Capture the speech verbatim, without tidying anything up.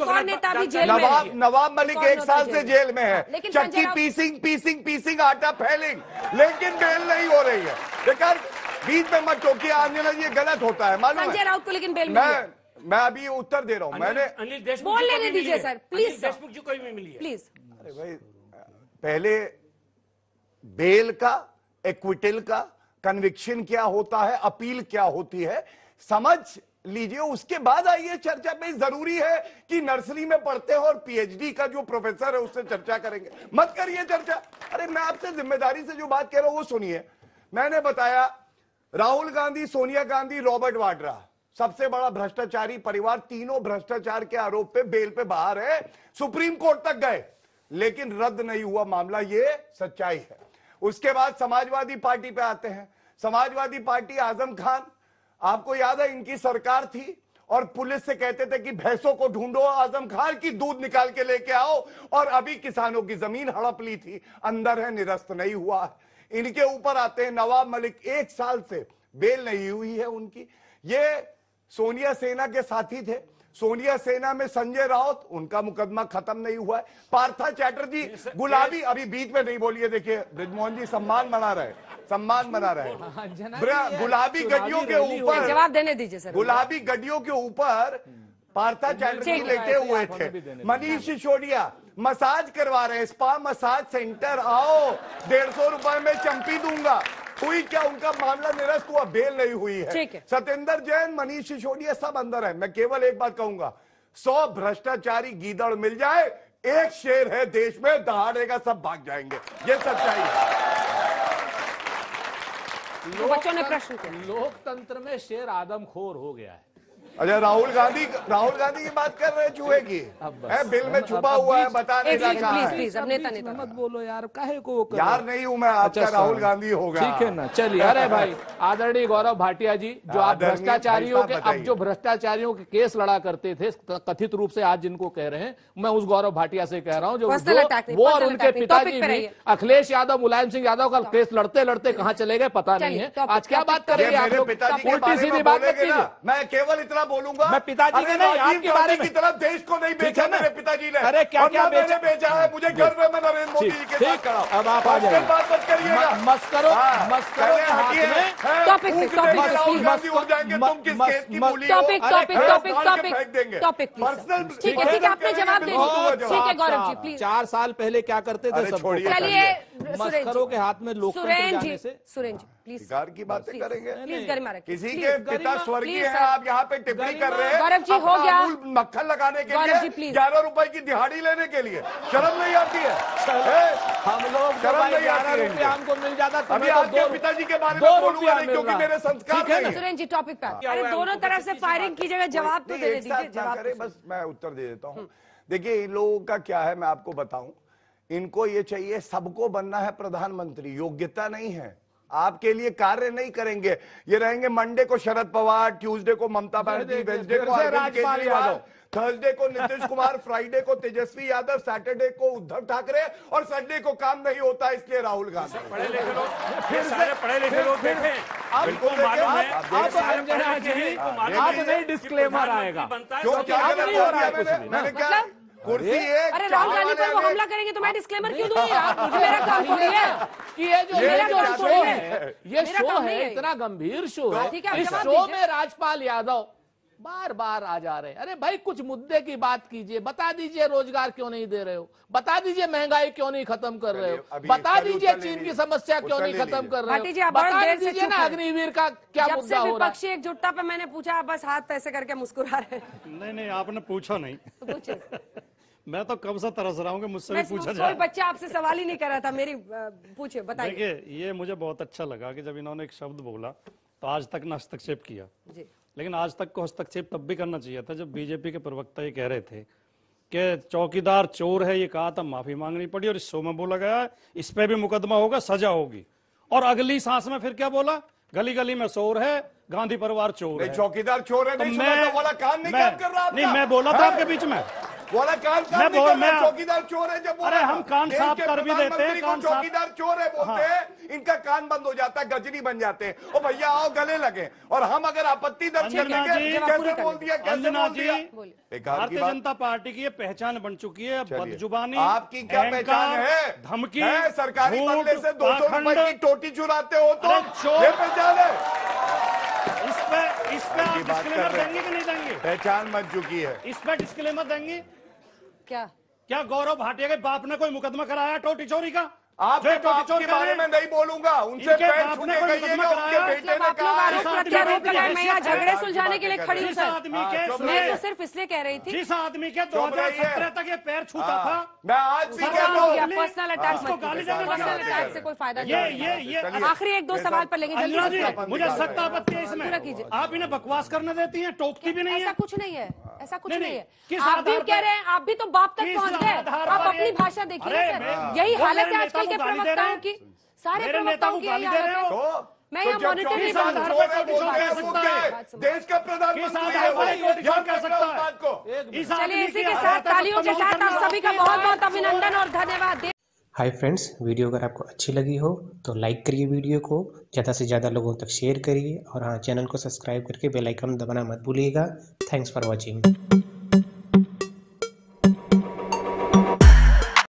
एक और नेता भी जेल में नवाब है। नवाब मलिक एक साल से जेल में है, लेकिन चक्की संजय राउत- पीसिंग पीसिंग पीसिंग आटा फैलिंग, लेकिन बेल नहीं हो रही है। देखा, बीच में मत टोकिए आंजना, ये गलत होता है, मालूम है संजय राउत को लेकिन बेल मिली है। मैं मैं अभी उत्तर दे रहा हूं। मैंने अनिल देशमुख बोल जी को लेने भी मिली दीजिए है। Sir, please Anil sir. Deshmukh ji को भी मिली है। प्लीज। अरे भाई, पहले बेल का, एक्विटल का, कन्विक्शन क्या होता है, अपील क्या होती है, समझ लीजिए, उसके बाद आइए चर्चा पे। जरूरी है कि नर्सरी में पढ़ते हो और पीएचडी का जो प्रोफेसर है उससे चर्चा करेंगे, मत करिए चर्चा। अरे मैं आपसे जिम्मेदारी से जो बात कह रहा हूं वो सुनिए। मैंने बताया राहुल गांधी, सोनिया गांधी, रॉबर्ट वाड्रा, सबसे बड़ा भ्रष्टाचारी परिवार, तीनों भ्रष्टाचार के आरोप पे बेल पे बाहर है, सुप्रीम कोर्ट तक गए लेकिन रद्द नहीं हुआ मामला, ये सच्चाई है। उसके बाद समाजवादी पार्टी पे आते हैं। समाजवादी पार्टी, आजम खान, आपको याद है इनकी सरकार थी और पुलिस से कहते थे कि भैंसों को ढूंढो, आजम खान की दूध निकाल के लेके आओ, और अभी किसानों की जमीन हड़प ली थी, अंदर है, निरस्त नहीं हुआ। इनके ऊपर आते हैं नवाब मलिक, एक साल से बेल नहीं हुई है उनकी। ये सोनिया सेना के साथी थे, सोनिया सेना में संजय राउत, उनका मुकदमा खत्म नहीं हुआ है। पार्था चैटर्जी, गुलाबी, अभी बीच में नहीं बोलिए, देखिए ब्रिजमोहन जी सम्मान मना रहे, सम्मान मना रहे, गुलाबी गड्डियों के ऊपर, जवाब देने दीजिए सर। गुलाबी गड्डियों के ऊपर पार्था चैटर्जी लेटे हुए थे। मनीष सिसोदिया मसाज करवा रहे हैं, स्पा मसाज सेंटर, आओ डेढ़ सौ रुपए में चंपी दूंगा, हुई क्या? उनका मामला निरस्त हुआ, बेल नहीं हुई है। सत्येंद्र जैन, मनीष सिसोदिया सब अंदर है। मैं केवल एक बात कहूंगा, सौ भ्रष्टाचारी गीदड़ मिल जाए, एक शेर है देश में, दहाड़ेगा सब भाग जाएंगे, ये सच्चाई है। बच्चों ने प्रश्न किया, लोकतंत्र में शेर आदमखोर हो गया है। अच्छा, राहुल गांधी राहुल गांधी की बात कर रहे हैं चूहे की, है बिल में छुपा हुआ है, बताने का कहा है। प्लीज अब नेता नेता मत बोलो यार, काहे को कर यार नहीं हूं मैं, आपका राहुल गांधी होगा, ठीक है ना। चलिए, अरे भाई आदरणीय गौरव भाटिया जी, जो आप भ्रष्टाचारियों के, अब जो भ्रष्टाचारियों के केस लड़ा करते थे कथित रूप से, आज जिनको कह रहे हैं, मैं उस गौरव भाटिया से कह रहा हूं, जो वो और उनके पिताजी भी, अखिलेश यादव, मुलायम सिंह यादव का केस लड़ते लड़ते कहाँ चले गए पता नहीं है। आज क्या बात करेंगे आप लोग? उल्टी सीधी बात मत कीजिए। मैं केवल इतना बोलूंगा, मैं पिताजी के नहीं, आपके बारे में, की तरफ देश को नहीं बेचा मेरे पिताजी ने। अरे क्या क्या बेचा बेचा है, मुझे गर्व है, मैं नरेंद्र मोदी जी के साथ खड़ा हूं। अब आप आ जाइए, बात मत करिएगा, मस्करो मस्करो के हाथ में टॉपिक पे टॉपिक राहुल गांधी हो जाएंगे, तुम किस केस की मूली हो? टॉपिक टॉपिक टॉपिक टॉपिक फेंक देंगे टॉपिक पर्सनल। ठीक है ठीक है, आपने जवाब दे दिया, ठीक है गौरव जी प्लीज। चार साल पहले क्या करते थे सबको, चलिए मस्करों के हाथ में लोकतंत्र जाने से। सुरेन जी प्लीज सरकार की बातें करेंगे, प्लीज गरिमा रखिए। किसी के पिता स्वर्गीय है, आप यहाँ पे टिप्पणी कर रहे हैं गौरव जी, हो गया, मक्खन लगाने के गौरव जी, लिए, प्लीज। ग्यारह रुपए की दिहाड़ी लेने के लिए, शर्म नहीं आती है? हम लोग शर्म नहीं ग्यारह आती रुपया है? हमको मिल जाता, अभी तुम्हें तो आपके दो पिताजी के बारे दो में बोलूंगा रुपया नहीं, मिल क्योंकि रहा। मेरे संस्कार नहीं है। सुरेन जी टॉपिक पे, अरे दोनों तरफ से फायरिंग की जगह जवाब तो नहीं, देने एक साथ दीजिए, ना जवाब करें, बस मैं उत्तर दे देता हूँ। देखिए, इन लोगों का क्या है, मैं आपको बताऊं, इनको ये चाहिए सबको बनना है प्रधानमंत्री, योग्यता नहीं है, आपके लिए कार्य नहीं करेंगे। ये रहेंगे मंडे को शरद पवार, ट्यूसडे को ममता बनर्जी, वेडनेसडे को अरविंद केजरीवाल, थर्सडे को नीतीश कुमार, फ्राइडे को तेजस्वी यादव, सैटरडे को उद्धव ठाकरे, और संडे को काम नहीं होता इसलिए राहुल गांधी। पढ़े लिखे लोग, फिर सारे पढ़े लिखे लोग देखें, बिल्कुल मालूम है, अब अंजना जी, अब नहीं डिस्क्लेमर आएगा, क्यों? क्या अब नहीं हो रहा है कुछ भी। मैंने क्या कुर्सी एक, अरे राहुल गांधी पर वो हमला करेंगे तो मैं डिस्क्लेमर क्यों दूंगी? आप मुझे, मेरा काम थोड़ी है कि ये जो मेरा ये काम जो थोड़ी शो है। है, ये मेरा शो काम नहीं है, है। इतना गंभीर शो है, ठीक है, आप इस जवाब शो दीजिए। में राजपाल यादव बार बार आ जा रहे हैं। अरे भाई, कुछ मुद्दे की बात कीजिए, बता दीजिए रोजगार क्यों नहीं दे रहे हो, बता दीजिए महंगाई क्यों नहीं खत्म कर रहे हो, बता दीजिए चीन की समस्या क्यों नहीं खत्म कर रहे हो, बता दीजिए ना अग्निवीर का क्या मुद्दा हो रहा है। विपक्षी एकजुटता पे मैंने पूछा, बस हाथ ऐसे करके मुस्कुरा रहे हैं। नहीं नहीं, आपने पूछा नहीं, पूछे मैं तो कब से तरस रहा हूँ कि मुझसे भी पूछा कोई जाए। बच्चा आपसे सवाल ही नहीं कर रहा था, मेरी पूछे बताइए। देखिए, ये मुझे बहुत अच्छा लगा कि जब इन्होंने एक शब्द बोला तो आज तक न हस्तक्षेप किया जी। लेकिन आज तक को हस्तक्षेप तब भी करना चाहिए था जब बीजेपी के प्रवक्ता ये कह रहे थे कि चौकीदार चोर है, ये कहा था, माफी मांगनी पड़ी और इस शो में बोला गया इस पे भी मुकदमा होगा, सजा होगी, और अगली सांस में फिर क्या बोला, गली गली में शोर है, गांधी परिवार चोर है। चौकीदार चोर है, तो नहीं मैं बोला काम नहीं मैं, काम कर रहा नहीं मैं बोला था आपके बीच में, बोला कान मैं साफ बोल- नहीं मैं- चौकीदार चोर है जब बोला अरे हम था। कान देश साफ के कर भी देते हैं, प्रधानमंत्री को कान साफ- चौकीदार चोर है बोलते हैं, इनका कान बंद हो जाता है, गजनी बन जाते हैं। ओ भैया आओ गले लगे, और हम अगर आपत्ति दर्ज अंजना करेंगे जी, कैसे बोल दिया, कैसे अंजना बोल जी, दिया। एक हाल की भारतीय बात- जनता पार्टी की ये पहचान बन चुकी है। चलिए। बदजुबानी, आपकी क्या अहंकार, पहचान है? धमकी, है सरकारी झूठ, बंगले से दो सौ पाखंड। रुपए की टोटी चुराते हो तो अरे चोर- ये पहचान है। इस पे इस पे आप की बात कर डिस्क्लेमर रहे हैं। देंगे कि नहीं देंगे? पहचान बन चुकी है। इस पे डिस्क्लेमर देंगे? क्या क्या गौरव भाटिया के बाप ने कोई मुकदमा कराया टोटी चोरी का? आपके जो टोटी बाप चोर के कर बारे रहे में हैं? नहीं बोलूंगा, उनसे इनके पैर बाप छू ने के कोई कहिएगा, मुकदमा उनके कराया? बेटे मतलब ने आप लोग कहा। आरोप इस आदमी प्रत्यारोप की लगाए, मैं यहाँ हैसियत झगड़े है। सुलझाने के लिए खड़ी हूँ जिस सर। आदमी हाँ, के चुप मैं तो रहिए। सिर्फ इसलिए कह रही थी। जिस आदमी के दो हजार रहिए। सत्रह तक ये पैर छूता हाँ, था, मैं आज भी सर, कहता हो गया, हूँ, पर्सनल अटैक उसको मत गाली कीजिए। देने पर्सनल लगा। अटैक से कोई फायदा ये नहीं ये ये चलिए। आखिरी एक दो जैसा- सवाल पर लेंगे जल्दी अंजना से जी, पूरा मुझे सत्ता आपत्ति है पूरा इसमें। कीजिए। आप इन्हें बकवास करने देती हैं, टोकती भी नहीं ऐसा है। कुछ नहीं है, ऐसा कुछ नहीं, नहीं नहीं। है। किस आप भी आधार कह पर- रहे हैं, आप भी तो बाप तक किस पहुंच गए। आधार आप पर अपनी ये- भाषा देखिए अरे ना मैं- सर, यही वो हालत मेरे है नेता आजकल को के गाली दे रहे प्रवक्ताओं हैं। की। सारे मेरे नेता प्रवक्ताओं को की गाली यही दे रहे हालत हो। है। तो मैं तो यहाँ जब मॉनिटर नहीं चौकीदार कर आधार रही चोर पर है, टोटी बोलते चोर हैं, कह वो सकता क्या है। है? देश का किस प्रधानमंत्री आधार है पर वो। टोटी चोर याद कह रखना सकता उस है? बात को। इस चलिए आदमी इसी की के आदत साथ है तालियों के बदतमीजी साथ आप करना। सभी का बहुत बहुत अभिनंदन और धन्यवाद। हाय फ्रेंड्स, वीडियो अगर आपको अच्छी लगी हो तो लाइक करिए, वीडियो को ज़्यादा से ज़्यादा लोगों तक शेयर करिए, और हाँ, चैनल को सब्सक्राइब करके बेल आइकन दबाना मत भूलिएगा। Thanks for watching.